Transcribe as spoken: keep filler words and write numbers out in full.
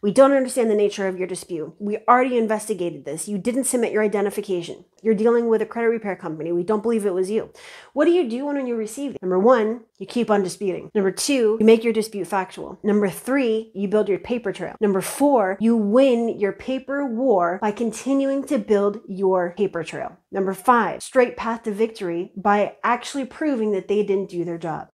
We don't understand the nature of your dispute. We already investigated this. You didn't submit your identification. You're dealing with a credit repair company. We don't believe it was you. What do you do when you receive it? Number one, you keep on disputing. Number two, you make your dispute factual. Number three, you build your paper trail. Number four, you win your paper war by continuing to build your paper trail. Number five, straight path to victory by actually proving that they didn't do their job.